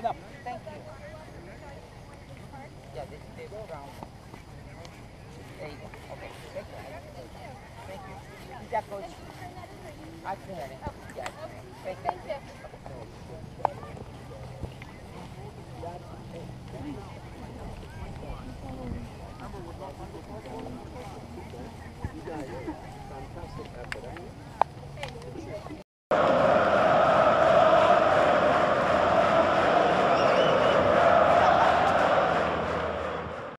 Good up. Thank you. Yeah, this is the brown. There you go. Okay. Thank you. Thank you. That goes. I can hear it. Yeah. Thank you.